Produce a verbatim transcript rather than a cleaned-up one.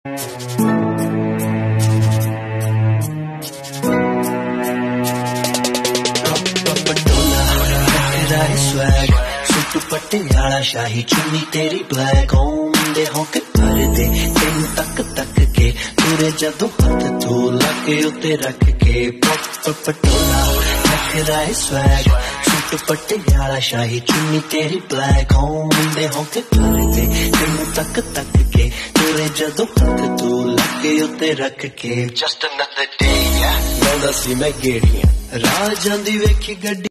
swag suit Patiala शाही चुन्नी तेरी black मुंडे होके कर दे तेन तक तक के तुरे जदों हथ तू लगे उत्ते रख के पटोला नखरा स्वैग सुट पटियाला शाही चुन्नी तेरी ब्लैक मुंडे होके कर दे तेन तक तक के तुरे जदों हथ तू लगे उत्ते रख के जस्ट अनदर डे लाउंदा सी मैं गेड़ियां राह जांदी वेखी गड्डी